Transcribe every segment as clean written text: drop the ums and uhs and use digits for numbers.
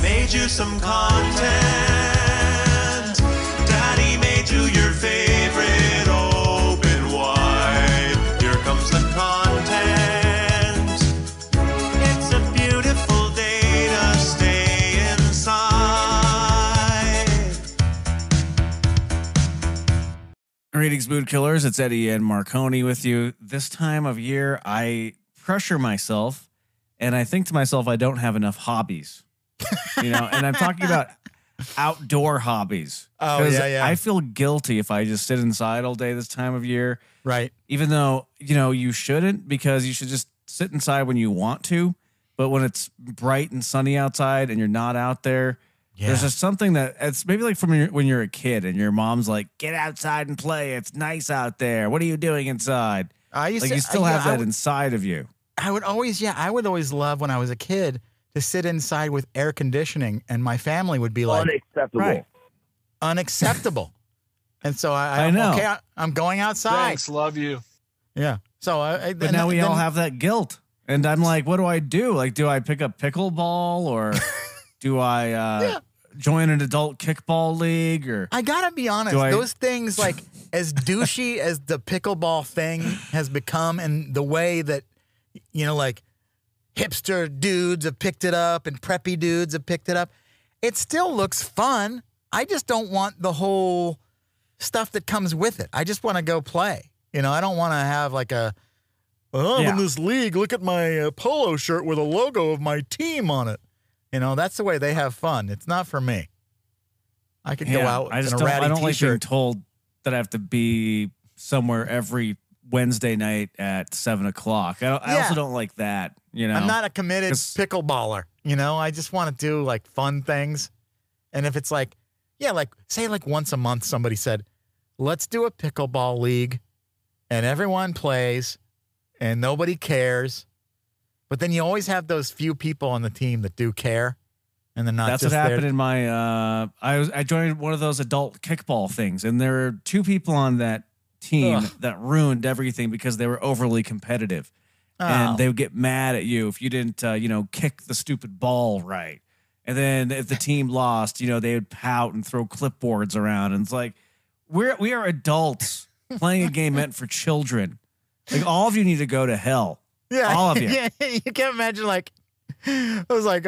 made you some content. Daddy made you your favorite open wide. Here comes the content. It's a beautiful day to stay inside. Greetings, Mood Killers. It's Eddie and Marconi with you. This time of year, I pressure myself, and I think to myself, I don't have enough hobbies. And I'm talking about outdoor hobbies. Oh, yeah. I feel guilty if I just sit inside all day this time of year. Right. Even though, you shouldn't, because you should just sit inside when you want to. But when it's bright and sunny outside and you're not out there, there's just something that it's maybe like when you're a kid and your mom's like, get outside and play. It's nice out there. What are you doing inside? You still have that inside of you. I would always love when I was a kid to sit inside with air conditioning, and my family would be like, unacceptable. Right. Unacceptable. And so I know. Okay, I'm going outside. Thanks, love you. Yeah. So but now we all have that guilt. And I'm like, what do I do? Like, do I pick up pickleball or do I join an adult kickball league? Or I gotta be honest, those things, like, as douchey as the pickleball thing has become, and the way that, like hipster dudes have picked it up and preppy dudes have picked it up, it still looks fun. I just don't want the whole stuff that comes with it. I just want to go play. I don't want to have like I'm in this league. Look at my polo shirt with a logo of my team on it. That's the way they have fun. It's not for me. I could go out in a ratty I don't like being t-shirt. told that I have to be somewhere every Wednesday night at 7:00. I also don't like that. I'm not a committed pickleballer. I just want to do like fun things. And if it's like, say once a month, somebody said, let's do a pickleball league and everyone plays and nobody cares. But then you always have those few people on the team that do care. And they're not That's just what happened there. in my, I joined one of those adult kickball things, and there were two people on that team that ruined everything because they were overly competitive. And they would get mad at you if you didn't, kick the stupid ball right. And then if the team lost, they would pout and throw clipboards around. And it's like, we are adults playing a game meant for children. Like, all of you need to go to hell. Yeah, all of you. Yeah, you can't imagine, like, I was like,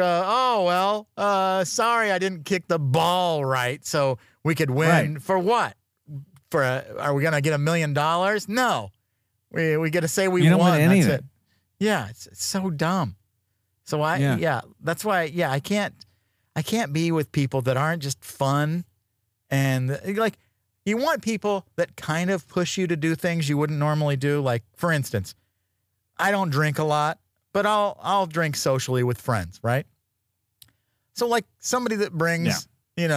sorry I didn't kick the ball right so we could win. Right. For what? Are we going to get $1 million? No. We get to say we You don't won. win anything. That's it. Yeah, it's so dumb. So that's why I can't be with people that aren't just fun, and like, you want people that kind of push you to do things you wouldn't normally do. Like, for instance, I don't drink a lot, but I'll drink socially with friends, right? So like somebody that brings,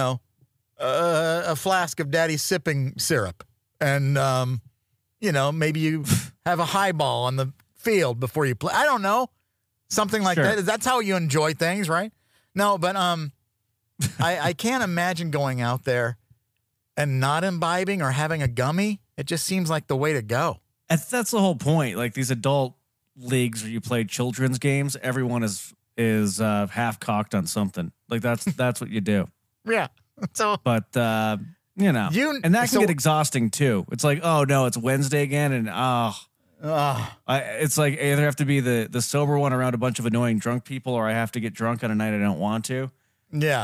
a flask of Daddy's sipping syrup, and maybe you have a highball on the field before you play. I don't know. Something like that. That's how you enjoy things, right? No, but I can't imagine going out there and not imbibing or having a gummy. It just seems like the way to go. That's the whole point. Like, these adult leagues where you play children's games, everyone is half cocked on something. Like, that's what you do. Yeah. So, but and that can get exhausting too. It's like, oh no, it's Wednesday again, and it's like I either have to be the sober one around a bunch of annoying drunk people, or I have to get drunk on a night I don't want to. Yeah.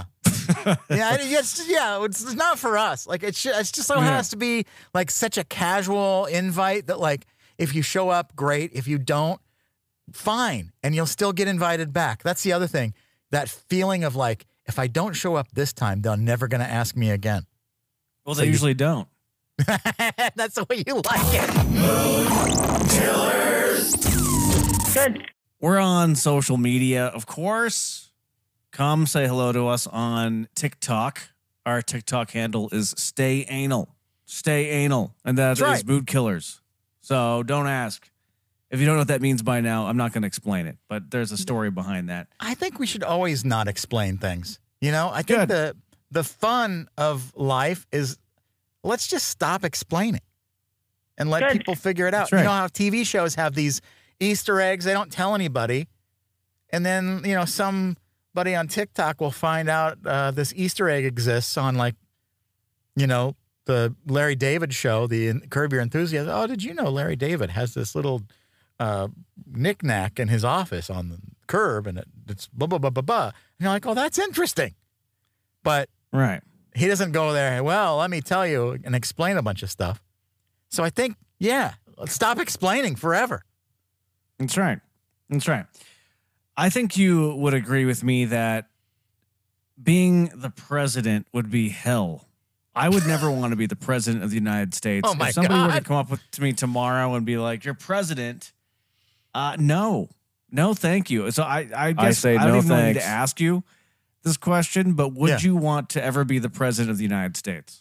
It's not for us. Like, it's just so has to be like such a casual invite that, like, if you show up, great. If you don't, fine, and you'll still get invited back. That's the other thing. That feeling of like, if I don't show up this time, they're never going to ask me again. Well, they usually don't. That's the way you like it. Mood Killers. Good. We're on social media, of course. Come say hello to us on TikTok. Our TikTok handle is Stay Anal. Stay Anal. And that is Mood Killers. So don't ask. If you don't know what that means by now, I'm not going to explain it. But there's a story behind that. I think we should always not explain things. I think the fun of life is, let's just stop explaining and let people figure it out. Right. You know how TV shows have these Easter eggs they don't tell anybody, and then some somebody on TikTok will find out this Easter egg exists on, like, the Larry David show, the Curb Your Enthusiasm. Oh, did you know Larry David has this little knick-knack in his office on the curb, and it's blah, blah, blah, blah, blah. And you're like, oh, that's interesting. But right. He doesn't go there, well, let me tell you, and explain a bunch of stuff. So I think, let's stop explaining forever. That's right. That's right. I think you would agree with me that being the president would be hell. I would never want to be the president of the United States. Oh, my if somebody God. were to come up to me tomorrow and be like, "You're president," no, thank you. So I guess say I don't no even need thanks. to ask you this question, but would you want to ever be the president of the United States?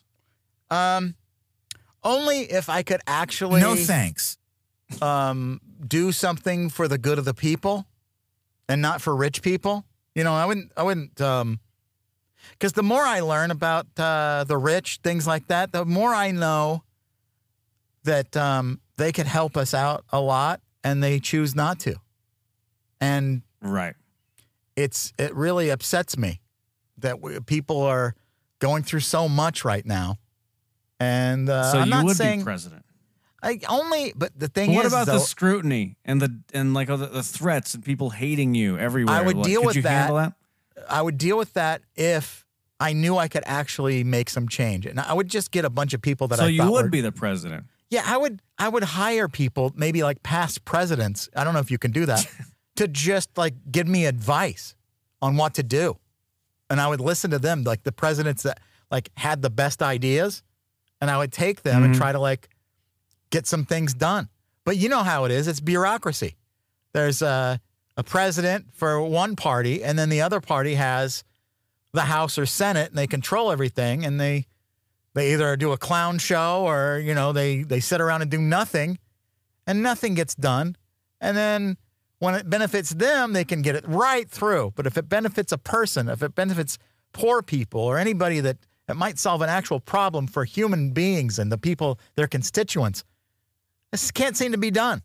Only if I could actually No thanks. do something for the good of the people and not for rich people. I wouldn't, because the more I learn about the rich, things like that, the more I know that they could help us out a lot, and they choose not to. And right, it really upsets me that people are going through so much right now. And so I'm you not would saying be president. But the thing What is, about though, the scrutiny and like all the threats and people hating you everywhere? I would deal could with you handle that? I would deal with that if I knew I could actually make some change, and I would just get a bunch of people that So I you thought would were, be the president. Yeah, I would hire people, maybe like past presidents. I don't know if you can do that, to just like give me advice on what to do, and I would listen to them, like the presidents that like had the best ideas, and I would take them and try to like get some things done. But you know how it is. It's bureaucracy. There's a president for one party, and then the other party has the House or Senate, and they control everything, and they either do a clown show or, they sit around and do nothing, and nothing gets done. And then when it benefits them, they can get it right through. But if it benefits a person, if it benefits poor people or anybody that might solve an actual problem for human beings and the people, their constituents, this can't seem to be done.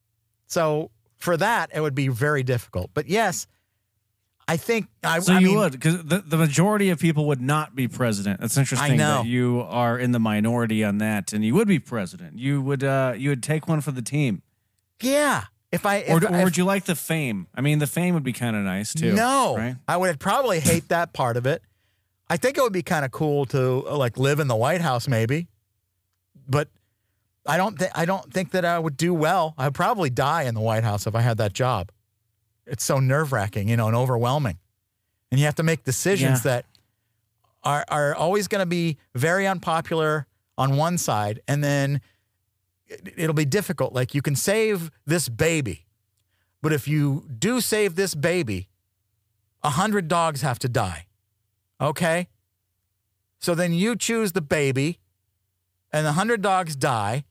So for that, it would be very difficult. But yes, I think you would, because the majority of people would not be president. That's interesting. I know. That you are in the minority on that, and you would be president. You would take one for the team. Yeah. Or would you like the fame? I mean, the fame would be kind of nice too. No, right? I would probably hate that part of it. I think it would be kind of cool to like live in the White House, maybe, but I don't think that I would do well. I'd probably die in the White House if I had that job. It's so nerve-wracking, and overwhelming, and you have to make decisions that are always going to be very unpopular on one side, and then it'll be difficult. Like, you can save this baby, but if you do save this baby, 100 dogs have to die. Okay? So then you choose the baby, and the 100 dogs die,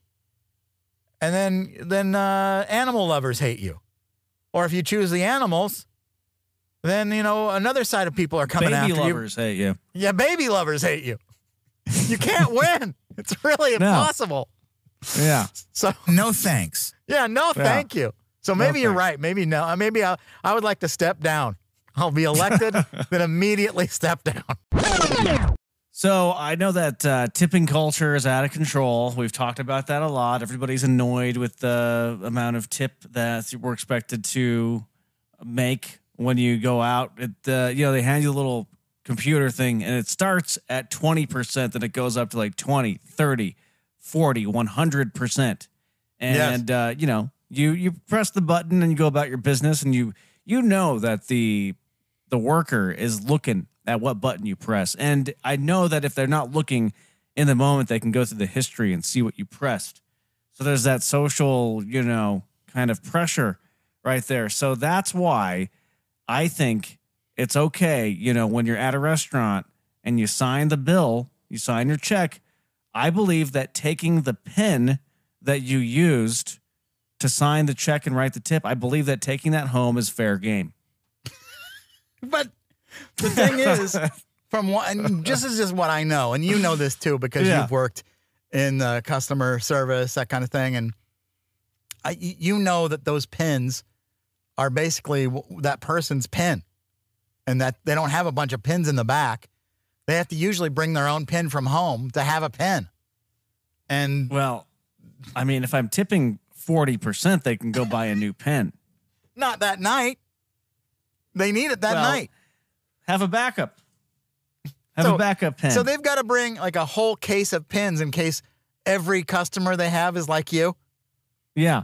and then animal lovers hate you. Or if you choose the animals, then, another side of people are coming after you. Baby lovers hate you. Yeah, baby lovers hate you. You can't win. It's really impossible. Yeah. So No thanks. yeah, thank you. So maybe you're right. Maybe no. Maybe I would like to step down. I'll be elected, then immediately step down. So I know that tipping culture is out of control. We've talked about that a lot. Everybody's annoyed with the amount of tip that we're expected to make when you go out. They hand you a little computer thing, and it starts at 20%, then it goes up to like 20, 30, 40, 100%. And, you press the button and you go about your business, and you know that the worker is looking at what button you press. And I know that if they're not looking in the moment, they can go through the history and see what you pressed. So there's that social, kind of pressure right there. So that's why I think it's okay, when you're at a restaurant and you sign the bill, you sign your check. I believe that taking the pen that you used to sign the check and write the tip, I believe that taking that home is fair game. But the thing is, this is just what I know, and you know this too because you've worked in customer service, that kind of thing, and you know that those pens are basically that person's pen, and that they don't have a bunch of pins in the back. They have to usually bring their own pin from home to have a pin. And well, I mean, if I'm tipping 40%, they can go buy a new pen. Not that night. They need it that night. Have a backup. Have a backup pen. So they've got to bring like a whole case of pins in case every customer they have is like you. Yeah.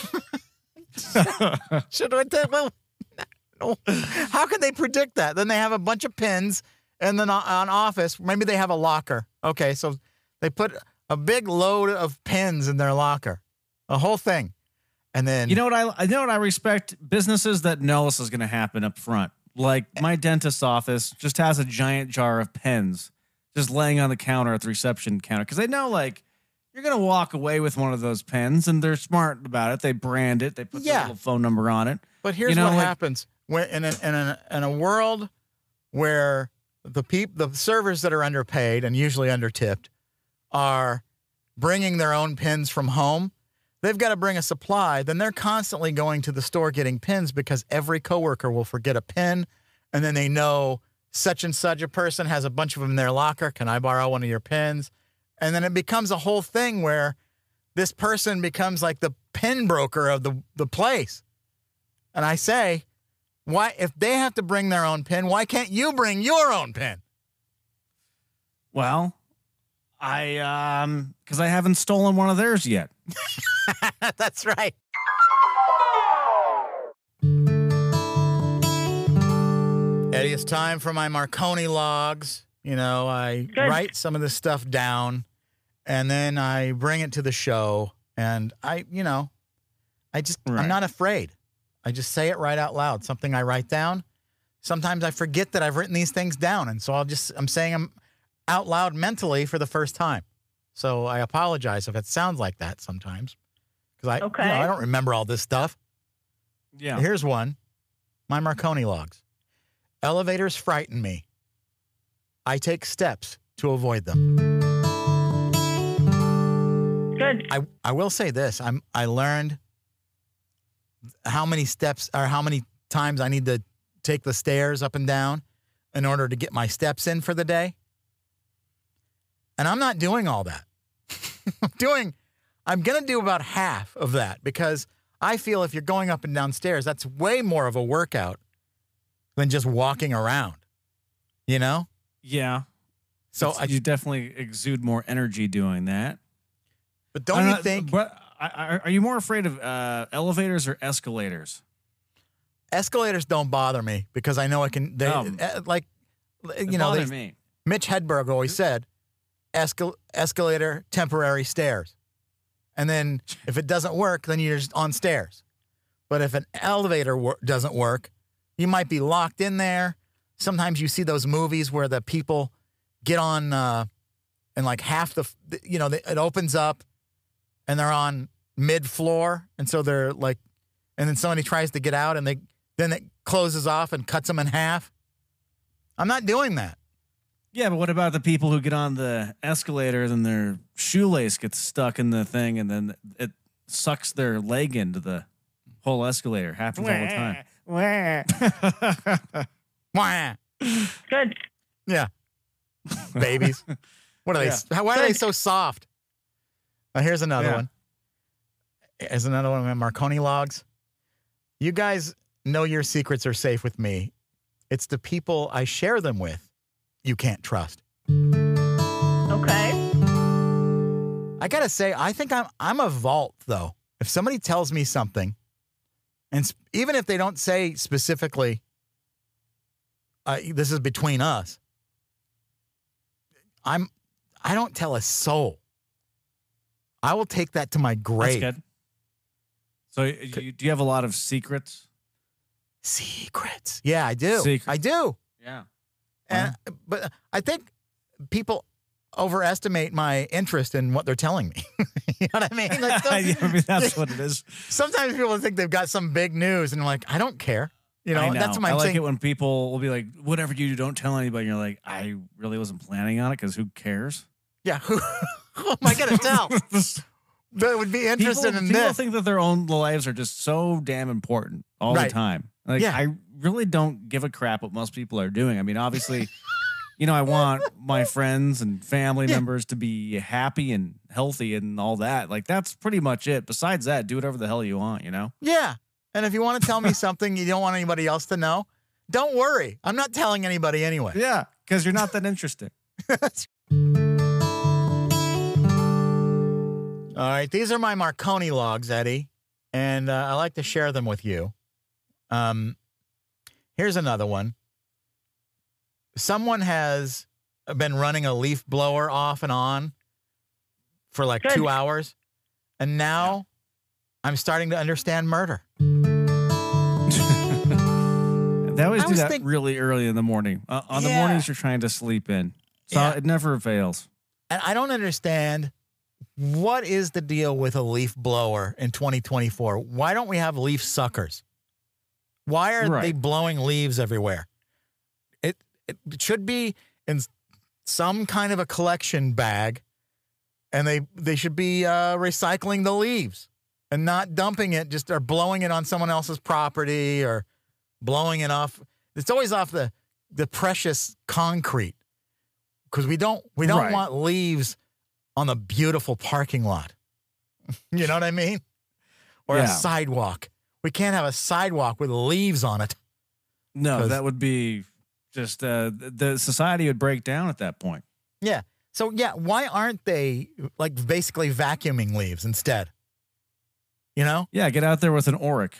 Should I tell? Well, no. How can they predict that? Then they have a bunch of pins, and then on office, maybe they have a locker. Okay, so they put a big load of pins in their locker, a whole thing, and then you know what I respect? Businesses that know this is going to happen up front. Like my dentist's office just has a giant jar of pens just laying on the counter at the reception counter because they know like you're going to walk away with one of those pens, and they're smart about it. They brand it. They put their little phone number on it. But here's what happens when in a world where the servers that are underpaid and usually undertipped are bringing their own pins from home. They've got to bring a supply. Then they're constantly going to the store getting pins because every coworker will forget a pin, and then they know such and such a person has a bunch of them in their locker. Can I borrow one of your pins? And then it becomes a whole thing where this person becomes like the pin broker of the place. And I say, why, if they have to bring their own pin, why can't you bring your own pin? Well, because I haven't stolen one of theirs yet. That's right. Eddie, it's time for my Marconi logs. You know, I write some of this stuff down, and then I bring it to the show, and I'm not afraid. I just say it right out loud, something I write down. Sometimes I forget that I've written these things down, and so I'm saying them out loud mentally for the first time. So I apologize if it sounds like that sometimes, because I don't remember all this stuff. Yeah. Here's one. My Marconi logs. Elevators frighten me. I take steps to avoid them. Good. I will say this. I learned how many steps or how many times I need to take the stairs up and down in order to get my steps in for the day. And I'm not doing all that. I'm going to do about half of that because I feel if you're going up and down stairs, that's way more of a workout than just walking around, you know? Yeah. So you definitely exude more energy doing that. But don't you think? But are you more afraid of elevators or escalators? Escalators don't bother me because I know I can. Me. Mitch Hedberg always said, escalator, temporary stairs. And then if it doesn't work, then you're just on stairs. But if an elevator doesn't work, you might be locked in there. Sometimes you see those movies where the people get on and like half it opens up and they're on mid-floor. And so they're like, and then somebody tries to get out and then it closes off and cuts them in half. I'm not doing that. Yeah, but what about the people who get on the escalator and their shoelace gets stuck in the thing and then it sucks their leg into the whole escalator? Happens all the time. Good. Yeah. Babies. What are they? Why are they so soft? Here's another one. Here's another one of my Marconi logs. You guys know your secrets are safe with me. It's the people I share them with you can't trust. Okay. I gotta say, I think I'm a vault though. If somebody tells me something, and even if they don't say specifically, this is between us. I don't tell a soul. I will take that to my grave. That's good. So do you have a lot of secrets? Secrets. Yeah, I do. I do. Yeah. But I think people overestimate my interest in what they're telling me. You know what I mean? Like that's what it is. Sometimes people think they've got some big news, and I'm like, I don't care. You know, that's what I'm saying. I like it when people will be like, whatever you do, don't tell anybody. And you're like, I really wasn't planning on it because who cares? Yeah. Who am I going to tell? That would be interested in this. People think that their own lives are just so damn important all the time. Like, I really don't give a crap what most people are doing. I mean, obviously, I want my friends and family members to be happy and healthy and all that. Like, that's pretty much it. Besides that, do whatever the hell you want, Yeah. And if you want to tell me something you don't want anybody else to know, don't worry. I'm not telling anybody anyway. Yeah, because you're not that interesting. All right. These are my Marconi logs, Eddie, and I like to share them with you. Here's another one. Someone has been running a leaf blower off and on for like 2 hours, and now I'm starting to understand murder. They always do that really early in the morning. On the mornings you're trying to sleep in. So it never fails. And I don't understand, what is the deal with a leaf blower in 2024? Why don't we have leaf suckers? Why are they blowing leaves everywhere? It should be in some kind of a collection bag, and they should be recycling the leaves and not dumping it or blowing it on someone else's property or blowing it off. It's always off the precious concrete, because we don't want leaves on the beautiful parking lot. You know what I mean? Or a sidewalk. We can't have a sidewalk with leaves on it. No, that would be just the society would break down at that point. Yeah. So why aren't they like basically vacuuming leaves instead? Yeah, get out there with an Oric.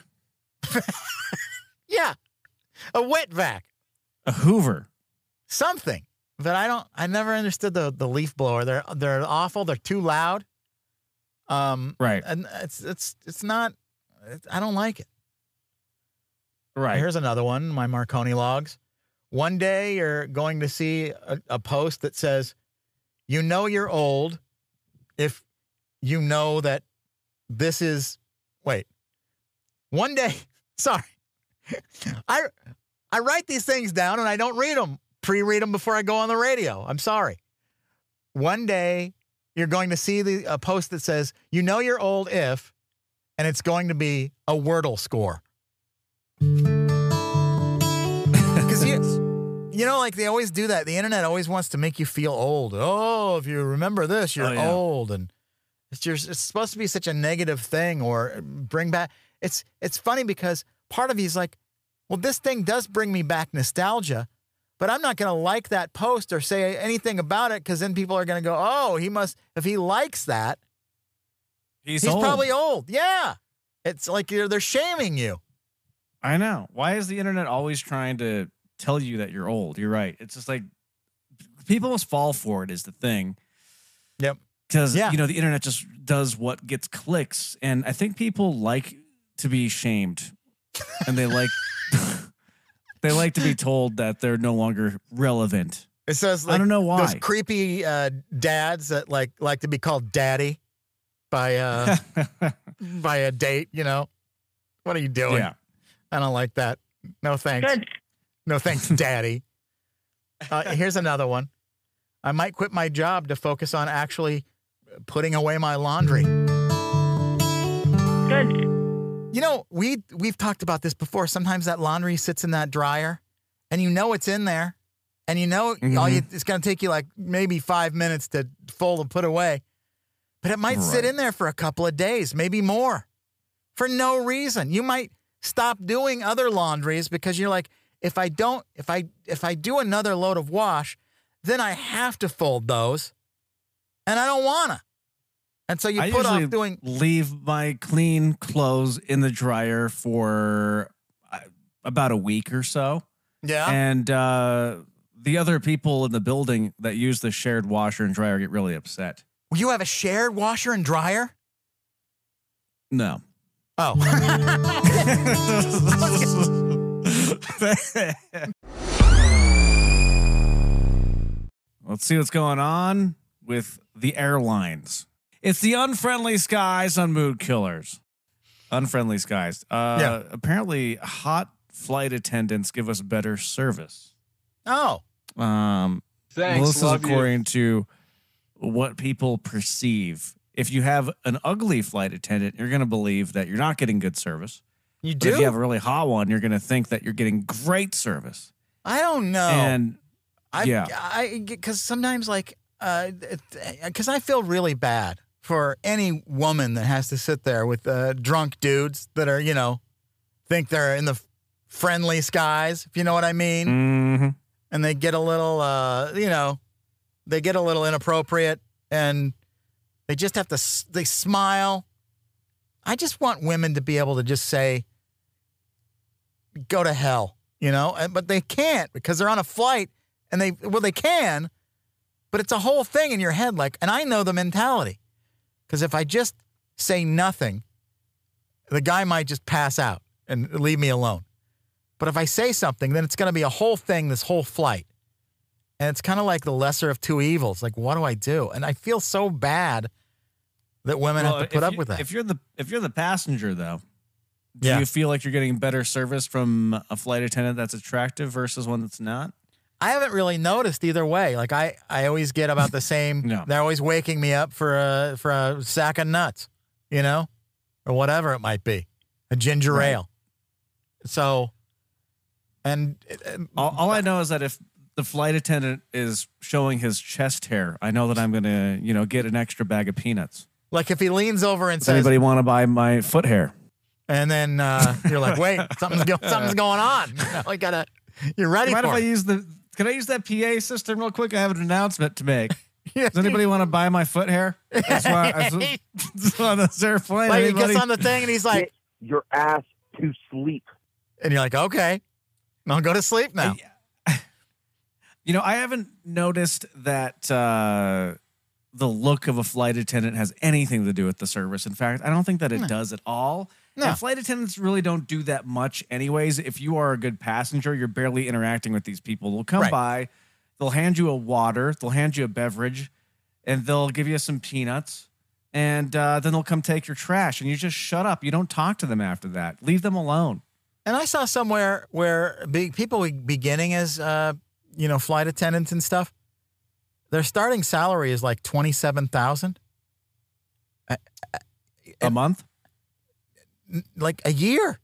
Yeah. A wet vac. A Hoover. Something. But I never understood the leaf blower. They're awful. They're too loud. Right. And it's not, I don't like it. Right. Here's another one, my Marconi logs. One day you're going to see a post that says, you're old if you know that this is, one day, sorry. I write these things down and I don't pre-read them before I go on the radio. I'm sorry. One day you're going to see a post that says, you're old if, and it's going to be a Wordle score. Because like they always do that. The internet always wants to make you feel old. Oh, if you remember this, you're old. And it's supposed to be such a negative thing or bring back. It's funny because part of you is like, well, this thing does bring me back nostalgia, but I'm not going to like that post or say anything about it, because then people are going to go, oh, if he likes that, he's old. Probably old. Yeah. It's like they're shaming you. I know. Why is the internet always trying to tell you that you're old? You're right. It's just like people must fall for it is the thing. Yep. Because, the internet just does what gets clicks. And I think people like to be shamed, and they like to be told that they're no longer relevant. It says, I don't know why. Those creepy dads that like to be called daddy by a date, What are you doing? Yeah. I don't like that. No thanks. Good. No thanks, daddy. Here's another one. I might quit my job to focus on actually putting away my laundry. Good. We've talked about this before. Sometimes that laundry sits in that dryer, and it's in there, and it's going to take you like maybe 5 minutes to fold and put away, but it might sit in there for a couple of days, maybe more, for no reason. You might stop doing other laundries because you're like, if I do another load of wash, then I have to fold those, and I don't wanna. And so you put off doing. Leave my clean clothes in the dryer for about a week or so. Yeah. And the other people in the building that use the shared washer and dryer get really upset. Well, you have a shared washer and dryer? No. Oh. Let's see what's going on with the airlines. It's the Unfriendly Skies on Mood Killers. Unfriendly Skies. Apparently, hot flight attendants give us better service. Oh. Thanks. Well, this is according to what people perceive. If you have an ugly flight attendant, you're going to believe that you're not getting good service. You But do? if you have a really hot one, you're going to think that you're getting great service. I don't know. And because sometimes, like, because I feel really bad for any woman that has to sit there with drunk dudes that are, think they're in the friendly skies, if you know what I mean. Mhm. And they get a little, they get a little inappropriate, and they just have to, they smile. I just want women to be able to just say, go to hell, but they can't because they're on a flight, and they can, but it's a whole thing in your head. Like, and I know the mentality, because if I just say nothing, the guy might just pass out and leave me alone. But if I say something, then it's going to be a whole thing, this whole flight. And it's kind of like the lesser of two evils. Like, what do I do? And I feel so bad that women have to put up with that. If you're the passenger, though, do Yeah. you feel like you're getting better service from a flight attendant that's attractive versus one that's not? I haven't really noticed either way. Like, I always get about the same. No. They're always waking me up for a sack of nuts, or whatever it might be, a ginger Right. ale. So, and All I know is that if the flight attendant is showing his chest hair, I know that I'm going to, get an extra bag of peanuts. like if he leans over and Does says, anybody want to buy my foot hair? and then you're like, wait, something's going on. You're ready Mind if for I it. use can I use that PA system real quick? I have an announcement to make. Yeah. Does anybody want to buy my foot hair? That's why on this airplane. Like he Anybody? gets on the thing and he's like, Get your ass to sleep. and you're like, okay, I'll go to sleep now. I haven't noticed that the look of a flight attendant has anything to do with the service. In fact, I don't think that it does at all. No. And flight attendants really don't do that much anyways. If you are a good passenger, you're barely interacting with these people. They'll come Right. by, they'll hand you a water, they'll hand you a beverage, and they'll give you some peanuts. And then they'll come take your trash, and you just shut up. You don't talk to them after that. Leave them alone. And I saw somewhere where people beginning as, flight attendants and stuff, their starting salary is like $27,000 A month? like a year.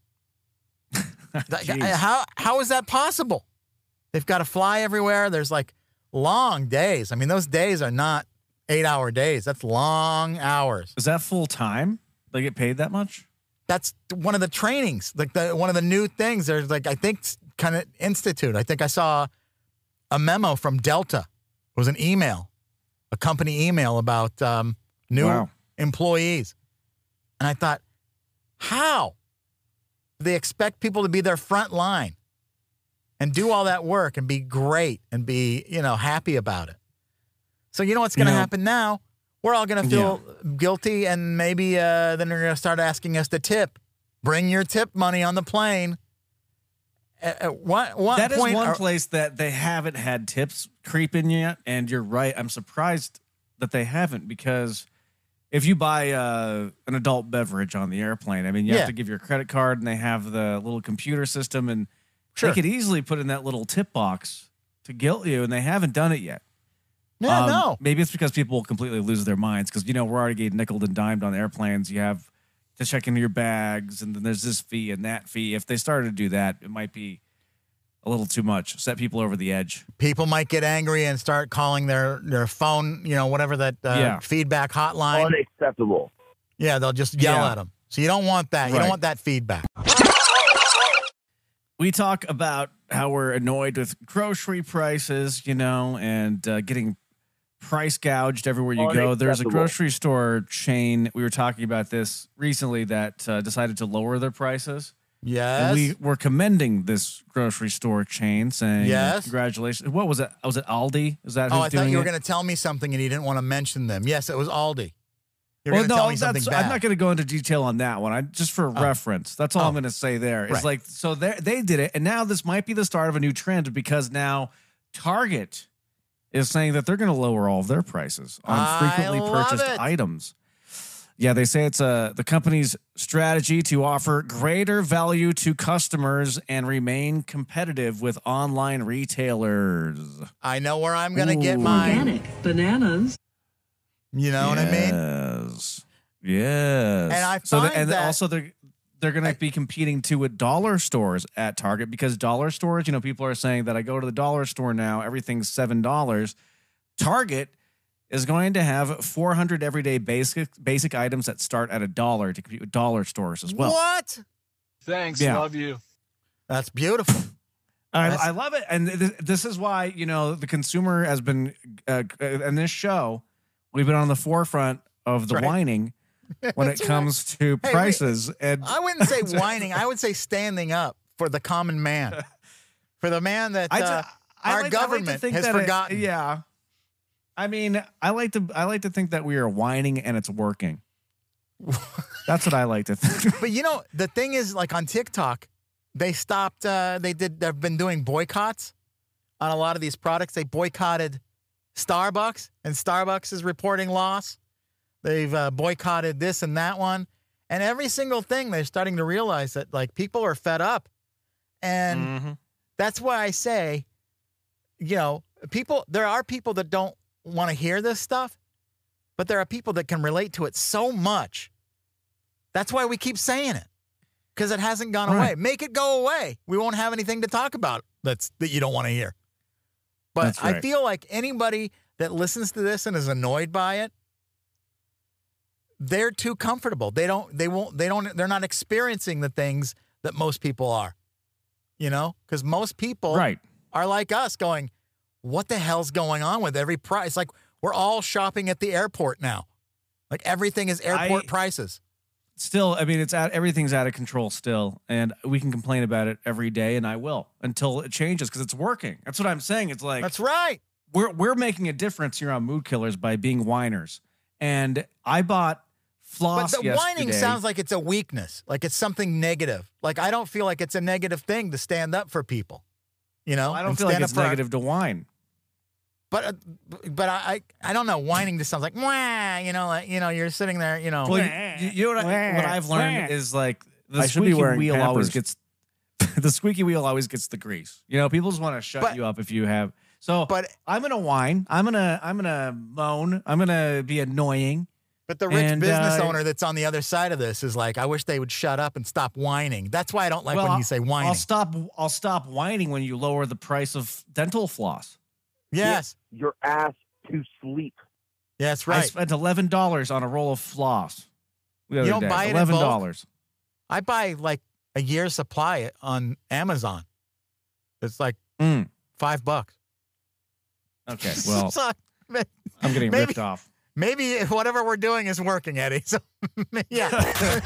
Jeez. How is that possible? They've got to fly everywhere. There's like long days. I mean, those days are not 8-hour days. That's long hours. Is that full time? They get paid that much? That's one of the trainings, like one of the new things. There's like, I think, kind of institute. I think I saw a memo from Delta. It was an email, a company email about new Wow. employees. And I thought, how do they expect people to be their front line and do all that work and be great and be, happy about it? So you know what's going to happen now? We're all going to feel guilty, and maybe then they're going to start asking us to tip. Bring your tip money on the plane. At what That is point one are- place that they haven't had tips creep in yet, and you're right. I'm surprised that they haven't, because if you buy an adult beverage on the airplane, I mean, you Yeah. have to give your credit card, and they have the little computer system, and Sure. they could easily put in that little tip box to guilt you, and they haven't done it yet. Yeah, no. Maybe it's because people will completely lose their minds, because, we're already getting nickeled and dimed on airplanes. You have to check into your bags, and then there's this fee and that fee. If they started to do that, it might be a little too much. Set people over the edge. People might get angry and start calling their phone, whatever that feedback hotline. Unacceptable. Yeah, they'll just yell Yeah. at them. So you don't want that. You Right. don't want that feedback. We talk about how we're annoyed with grocery prices, and getting price gouged everywhere you go. There's a Unacceptable. grocery store chain, we were talking about this recently, that decided to lower their prices. Yes. And we were commending this grocery store chain, saying, Yes. congratulations. What was it? Was it Aldi? Is that who's I thought doing you were it? going to tell me something and you didn't want to mention them. Yes, it was Aldi. You're Well, going to tell me something bad. I'm not going to go into detail on that one. Just for reference. That's all I'm going to say there. It's Right. like, so they did it, and now this might be the start of a new trend, because now Target is saying that they're going to lower all of their prices on I frequently love purchased it. items. Yeah, they say it's the company's strategy to offer greater value to customers and remain competitive with online retailers. I know where I'm going to get Ooh. mine. Organic bananas. You know what I mean? Yes. And I so find and that- also they're going to be competing too with dollar stores at Target, because dollar stores, people are saying that I go to the dollar store now, everything's $7. Target is going to have 400 everyday basic items that start at $1 to compete with dollar stores as well. What? Thanks. Yeah. Love you. That's beautiful. I love it. And this is why, the consumer has been, in this show, we've been on the forefront of the whining when it comes to prices. And I wouldn't say whining. I would say standing up for the common man, for the man that our government has forgotten. Yeah. I mean, I like to think that we are whining and it's working. That's what I like to think. But the thing is, like on TikTok, they stopped. They've been doing boycotts on a lot of these products. They boycotted Starbucks, and Starbucks is reporting loss. They've boycotted this and that one, and every single thing. They're starting to realize that people are fed up, and that's why I say, people. There are people that don't want to hear this stuff, but there are people that can relate to it so much. That's why we keep saying it, because it hasn't gone away. Make it go away. We won't have anything to talk about that you don't want to hear. But I feel like anybody that listens to this and is annoyed by it, they're too comfortable. They're not experiencing the things that most people are, because most people are like us going, what the hell's going on with every price? Like, we're all shopping at the airport now. Like, everything is airport prices. Still, I mean, everything's out of control still, and we can complain about it every day, and I will until it changes, because it's working. That's what I'm saying. It's like, that's right. We're making a difference here on Mood Killers by being whiners. And I bought floss yesterday. But the whining sounds like it's a weakness, like it's something negative. Like, I don't feel like it's a negative thing to stand up for people. I don't feel like it's negative to whine. But I don't know. Whining just sounds like wah. You're sitting there. Well, what I've learned is like the squeaky wheel always gets the grease. People just want to shut you up if you have. So, but I'm gonna whine. I'm gonna moan. I'm gonna be annoying. But the rich business owner that's on the other side of this is like, I wish they would shut up and stop whining. That's why I don't like when you say whining. I'll stop whining when you lower the price of dental floss. Yes. Your ass to sleep. Yeah, that's right. I spent $11 on a roll of floss. You don't buy it $11. I buy like a year's supply on Amazon. It's like $5. Okay, well, I'm getting ripped off. Maybe whatever we're doing is working, Eddie. So, yeah.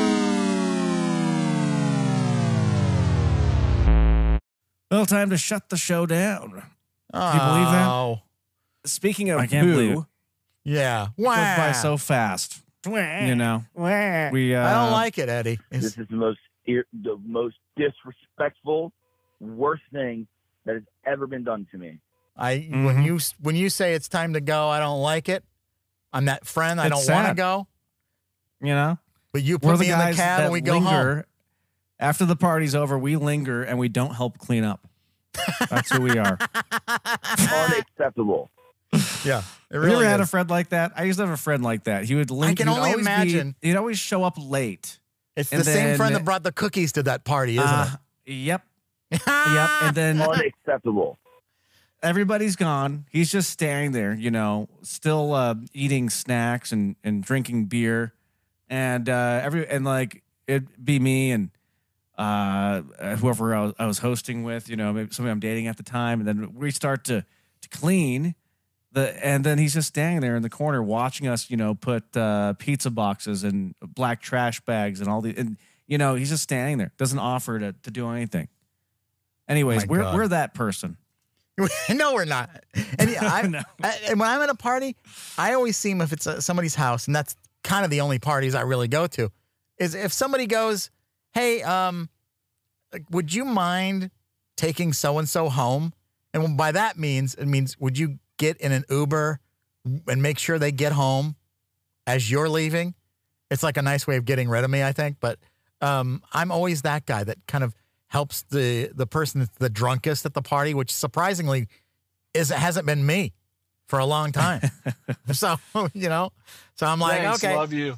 Well, time to shut the show down. Can you believe that? Speaking of boo, yeah, it goes by so fast. We I don't like it, Eddie. This is the most disrespectful, worst thing that has ever been done to me. When you say it's time to go, I don't like it. I'm that friend. I don't want to go. But you put me in the cab and we go home. After the party's over, we linger and we don't help clean up. That's who we are. Unacceptable. Yeah. It really. Have you ever had a friend like that? I used to have a friend like that. He would linger. I can only imagine. He'd always show up late. It's the same friend that brought the cookies to that party, isn't it? Yep. Yep. And then unacceptable. Everybody's gone. He's just standing there, still eating snacks and drinking beer, and it'd be me and whoever I was hosting with, maybe somebody I'm dating at the time, and then we start to clean and then he's just standing there in the corner watching us, put pizza boxes and black trash bags and all the, and he's just standing there, doesn't offer to do anything. Anyways, we're that person. No, we're not. And and when I'm at a party, I always seem if it's somebody's house, and that's kind of the only parties I really go to, is if somebody goes, hey, would you mind taking so-and-so home? And by that means, would you get in an Uber and make sure they get home as you're leaving? It's like a nice way of getting rid of me, I think. But I'm always that guy that kind of helps the person that's the drunkest at the party, which surprisingly hasn't been me for a long time. So, so I'm like, Thanks, okay. Love you.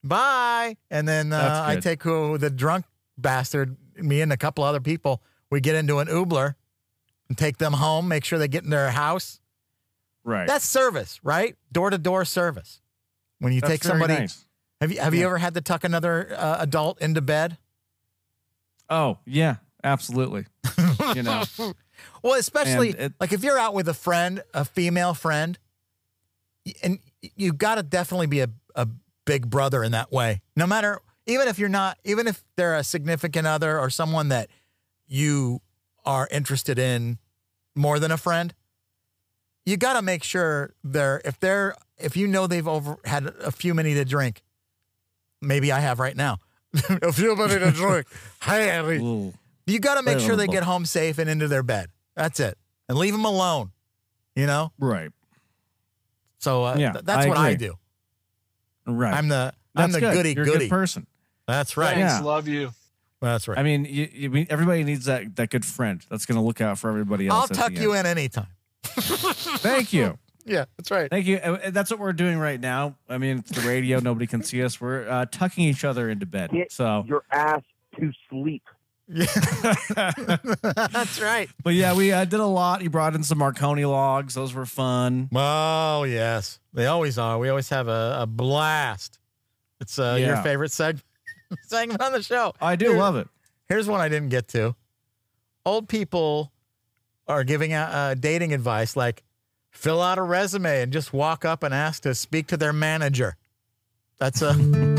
Bye. And then I take the drunk bastard, me and a couple other people, we get into an Uber and take them home, make sure they get in their house. Right. That's service, right? Door-to-door service. When you take somebody. Nice. Have you ever had to tuck another adult into bed? Oh, yeah, absolutely. You know. Well, especially like if you're out with a friend, a female friend, and you got to definitely be a big brother in that way. No matter, even if they're a significant other or someone that you are interested in more than a friend, you got to make sure if you know they've had a few many to drink, maybe I have right now, a few many to drink. Hey, Harry. You got to make sure they get home safe and into their bed. That's it. And leave them alone, you know? Right. So that's what I do. Right. I'm the You're goody a good person. That's right. Thanks, love you. That's right. I mean, everybody needs that good friend that's going to look out for everybody else. I'll tuck you in anytime. Thank you. Yeah, that's right. Thank you. That's what we're doing right now. I mean, it's the radio. Nobody can see us. We're tucking each other into bed. Get your ass to sleep. Yeah. That's right. But yeah, we did a lot. You brought in some Marconi logs. Those were fun. Oh, yes. They always are. We always have a blast. It's your favorite segment on the show. I do love it. Here's one I didn't get to. Old people are giving out dating advice like, fill out a resume and just walk up and ask to speak to their manager. That's a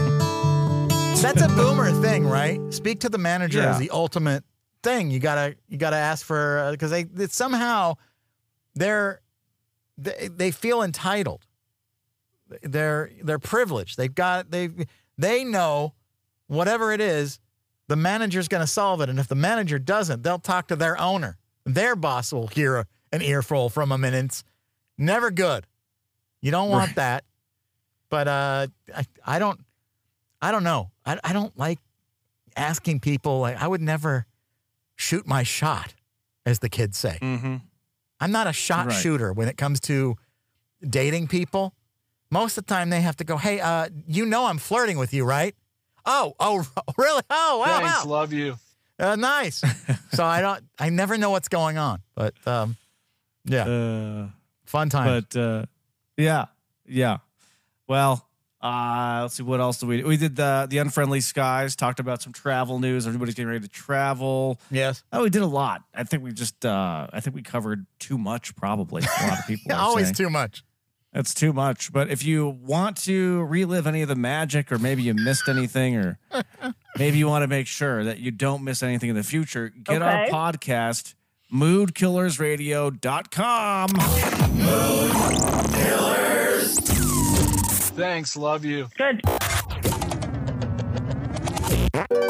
boomer thing, right? Speak to the manager is the ultimate thing. You gotta ask for because they somehow they feel entitled. They're privileged. They know whatever it is, the manager's going to solve it, and if the manager doesn't, they'll talk to their owner. Their boss will hear an earful from them, and it's never good. You don't want that. But I don't know. I don't like asking people. Like, I would never shoot my shot, as the kids say. Mm-hmm. I'm not a shot shooter when it comes to dating people. Most of the time they have to go, hey, I'm flirting with you, right? Oh, really? Oh, wow. Thanks, wow. love you. Nice. So I never know what's going on, but yeah. Fun time. But yeah. Well, let's see, what else did we did the Unfriendly Skies, talked about some travel news. Everybody's getting ready to travel. Yes. Oh, we did a lot. I think we covered too much, probably. A lot of people are always saying. too much. It's too much. But if you want to relive any of the magic, or maybe you missed anything, or maybe you want to make sure that you don't miss anything in the future, get our podcast, moodkillersradio.com. Mood Killers. Thanks, love you. Good.